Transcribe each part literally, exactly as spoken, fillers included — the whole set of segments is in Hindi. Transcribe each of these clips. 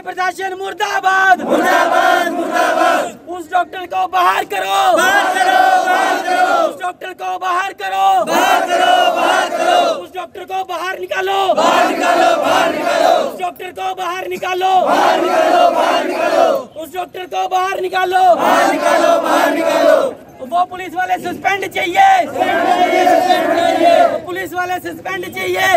प्रशासन मुर्दाबाद मुर्दाबाद मुर्दाबाद। उस डॉक्टर को बाहर करो बाहर करो बाहर करो। उस डॉक्टर को बाहर करो बाहर करो बाहर करो। उस डॉक्टर को बाहर निकालो बाहर निकालो बाहर निकालो। उस डॉक्टर को बाहर निकालो बाहर निकालो बाहर निकालो। उस डॉक्टर को बाहर निकालो बाहर निकालो बाहर निकालो। वो पुलिस वाले सस्पेंड चाहिए, पुलिस वाले सस्पेंड चाहिए।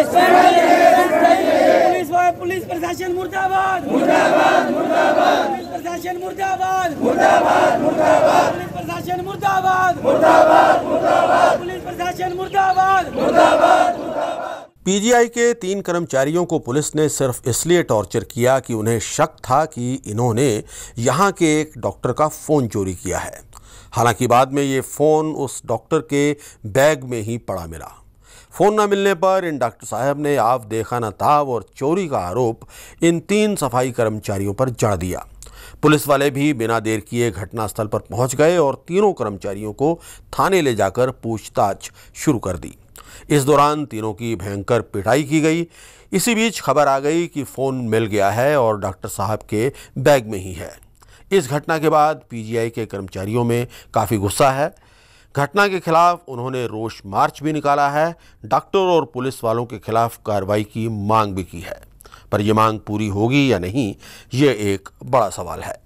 पुलिस वाले पुलिस प्रशासन मुर्दाबाद मुर्दाबाद मुर्दाबाद। पुलिस प्रशासन मुर्दाबाद मुर्दाबाद मुर्दाबाद। पुलिस प्रशासन मुर्दाबाद मुर्दाबाद मुर्दाबाद। पुलिस प्रशासन मुर्दाबाद मुर्दाबाद मुर्दाबाद। पीजीआई के तीन कर्मचारियों को पुलिस ने सिर्फ इसलिए टॉर्चर किया कि उन्हें शक था कि इन्होंने यहां के एक डॉक्टर का फ़ोन चोरी किया है। हालांकि बाद में ये फ़ोन उस डॉक्टर के बैग में ही पड़ा मिला। फ़ोन न मिलने पर इन डॉक्टर साहब ने आप देखा न ताव और चोरी का आरोप इन तीन सफाई कर्मचारियों पर जड़ दिया। पुलिस वाले भी बिना देर किए घटनास्थल पर पहुंच गए और तीनों कर्मचारियों को थाने ले जाकर पूछताछ शुरू कर दी। इस दौरान तीनों की भयंकर पिटाई की गई। इसी बीच खबर आ गई कि फ़ोन मिल गया है और डॉक्टर साहब के बैग में ही है। इस घटना के बाद पीजीआई के कर्मचारियों में काफ़ी गुस्सा है। घटना के खिलाफ उन्होंने रोष मार्च भी निकाला है। डॉक्टर और पुलिस वालों के खिलाफ कार्रवाई की मांग भी की है, पर यह मांग पूरी होगी या नहीं, ये एक बड़ा सवाल है।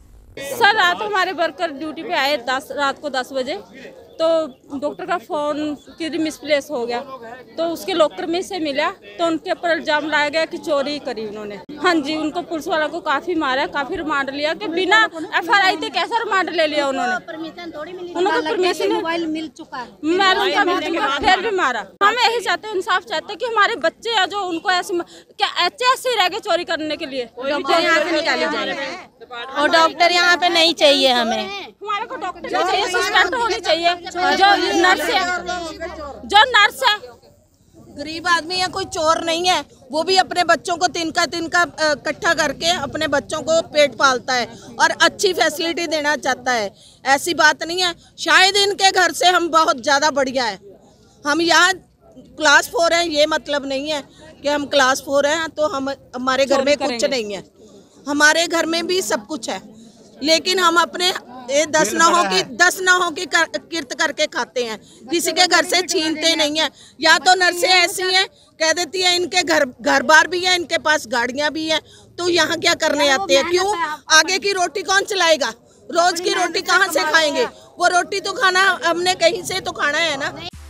सर रात हमारे वर्कर ड्यूटी पे आए दस रात को दस बजे, तो डॉक्टर का फ़ोन किसी मिसप्लेस हो गया, तो उसके लॉकर में से मिला, तो उनके ऊपर इल्जाम लाया गया कि चोरी करी उन्होंने। हाँ जी, उनको पुलिस वाला को काफ़ी मारा, काफ़ी रिमांड लिया कि बिना एफआरआई थे कैसा रिमांड ले लिया उन्होंने। उनको परमिशन मोबाइल मिल चुका है, उनका मिल चुका, फिर भी मारा। हम यही चाहते हैं, इंसाफ चाहते हैं कि हमारे बच्चे हैं जो उनको ऐसे क्या ऐसे रह गए चोरी करने के लिए। डॉक्टर यहाँ से निकाले जाएंगे और डॉक्टर यहाँ पे नहीं चाहिए हमें। हमारे को डॉक्टर चाहिए, असिस्टेंट होनी चाहिए, जो नर्स है, जो नर्स है। गरीब आदमी है, कोई चोर नहीं है, वो भी अपने बच्चों को तिनका तिनका इकट्ठा करके अपने बच्चों को पेट पालता है और अच्छी फैसिलिटी देना चाहता है। ऐसी बात नहीं है, शायद इनके घर से हम बहुत ज़्यादा बढ़िया है। हम यहाँ क्लास फोर हैं, ये मतलब नहीं है कि हम क्लास फोर हैं तो हम हमारे घर में कुछ नहीं है। हमारे घर में भी सब कुछ है, लेकिन हम अपने ये दस नहों की दस नहों की कर, किर्त करके खाते हैं, किसी के घर से छीनते नहीं है। या तो नर्सें ऐसी हैं, कह देती है इनके घर घर बार भी है, इनके पास गाड़ियां भी हैं, तो यहाँ क्या करने आते हैं? क्यों? आगे की रोटी कौन चलाएगा? रोज की रोटी कहाँ से खाएंगे? वो रोटी तो खाना हमने कहीं से तो खाना है ना।